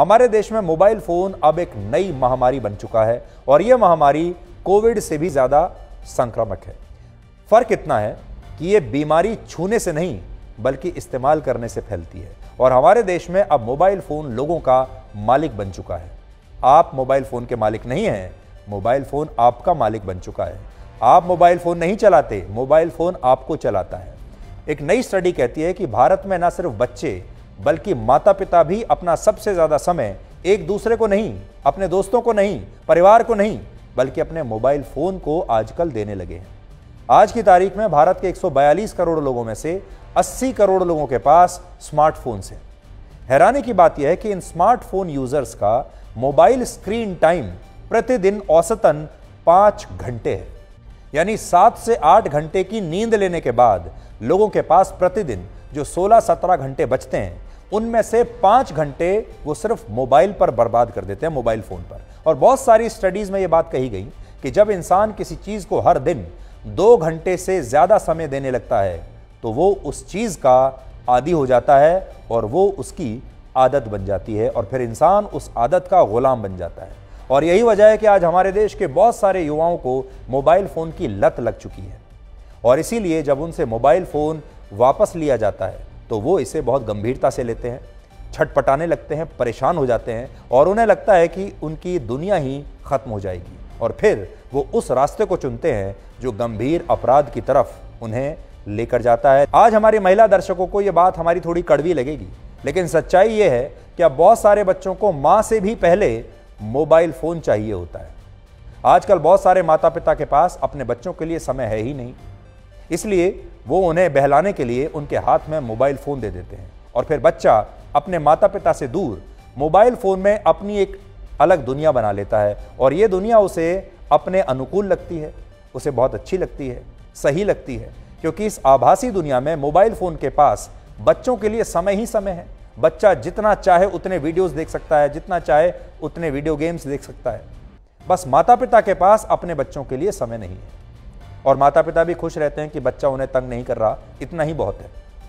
हमारे देश में मोबाइल फोन अब एक नई महामारी बन चुका है और यह महामारी कोविड से भी ज्यादा संक्रामक है। फर्क इतना है कि यह बीमारी छूने से नहीं बल्कि इस्तेमाल करने से फैलती है और हमारे देश में अब मोबाइल फोन लोगों का मालिक बन चुका है। आप मोबाइल फोन के मालिक नहीं हैं, मोबाइल फोन आपका मालिक बन चुका है। आप मोबाइल फोन नहीं चलाते, मोबाइल फोन आपको चलाता है। एक नई स्टडी कहती है कि भारत में न सिर्फ बच्चे बल्कि माता पिता भी अपना सबसे ज्यादा समय एक दूसरे को नहीं, अपने दोस्तों को नहीं, परिवार को नहीं, बल्कि अपने मोबाइल फोन को आजकल देने लगे हैं। आज की तारीख में भारत के 142 करोड़ लोगों में से 80 करोड़ लोगों के पास स्मार्टफोन्स हैं। हैरानी की बात यह है कि इन स्मार्टफोन यूजर्स का मोबाइल स्क्रीन टाइम प्रतिदिन औसतन 5 घंटे है। यानी 7 से 8 घंटे की नींद लेने के बाद लोगों के पास प्रतिदिन जो 16-17 घंटे बचते हैं, उनमें से 5 घंटे वो सिर्फ मोबाइल पर बर्बाद कर देते हैं, मोबाइल फोन पर। और बहुत सारी स्टडीज में ये बात कही गई कि जब इंसान किसी चीज को हर दिन 2 घंटे से ज्यादा समय देने लगता है तो वो उस चीज का आदी हो जाता है और वो उसकी आदत बन जाती है और फिर इंसान उस आदत का गुलाम बन जाता है। और यही वजह है कि आज हमारे देश के बहुत सारे युवाओं को मोबाइल फोन की लत लग चुकी है और इसीलिए जब उनसे मोबाइल फोन वापस लिया जाता है तो वो इसे बहुत गंभीरता से लेते हैं, छटपटाने लगते हैं, परेशान हो जाते हैं और उन्हें लगता है कि उनकी दुनिया ही खत्म हो जाएगी और फिर वो उस रास्ते को चुनते हैं जो गंभीर अपराध की तरफ उन्हें लेकर जाता है। आज हमारी महिला दर्शकों को यह बात हमारी थोड़ी कड़वी लगेगी, लेकिन सच्चाई यह है कि अब बहुत सारे बच्चों को मां से भी पहले मोबाइल फोन चाहिए होता है। आजकल बहुत सारे माता पिता के पास अपने बच्चों के लिए समय है ही नहीं, इसलिए वो उन्हें बहलाने के लिए उनके हाथ में मोबाइल फोन दे देते हैं और फिर बच्चा अपने माता पिता से दूर मोबाइल फोन में अपनी एक अलग दुनिया बना लेता है और ये दुनिया उसे अपने अनुकूल लगती है, उसे बहुत अच्छी लगती है, सही लगती है, क्योंकि इस आभासी दुनिया में मोबाइल फोन के पास बच्चों के लिए समय ही समय है। बच्चा जितना चाहे उतने वीडियोस देख सकता है, जितना चाहे उतने वीडियो गेम्स देख सकता है। बस माता पिता के पास अपने बच्चों के लिए समय नहीं है और माता पिता भी खुश रहते हैं कि बच्चा उन्हें तंग नहीं कर रहा, इतना ही बहुत है।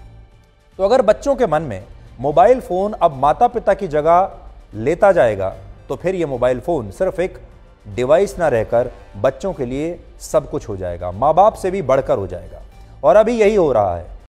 तो अगर बच्चों के मन में मोबाइल फोन अब माता पिता की जगह लेता जाएगा तो फिर यह मोबाइल फोन सिर्फ एक डिवाइस ना रहकर बच्चों के लिए सब कुछ हो जाएगा, माँ बाप से भी बढ़कर हो जाएगा। और अभी यही हो रहा है।